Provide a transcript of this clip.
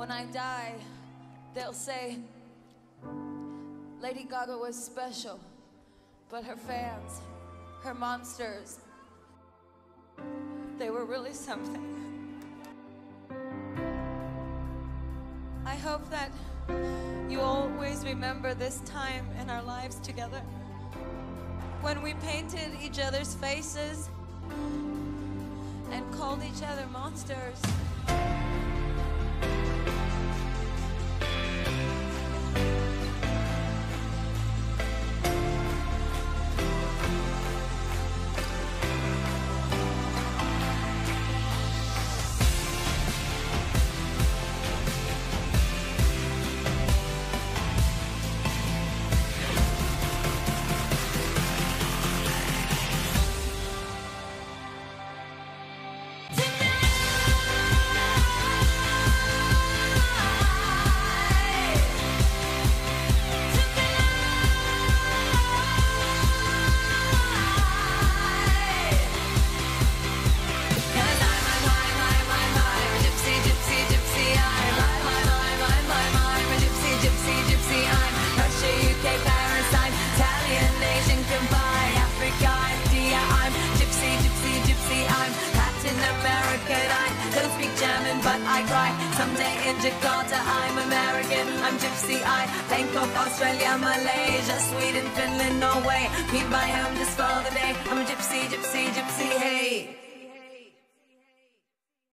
when I die, they'll say, Lady Gaga was special, but her fans, her monsters, they were really something. I hope that you always remember this time in our lives together, when we painted each other's faces and called each other monsters. But I cry someday in Jakarta. I'm American, I'm Gypsy. I Bangkok, Australia, Malaysia, Sweden, Finland, Norway. Meet my home just for the day. I'm a gypsy, gypsy, gypsy, hey.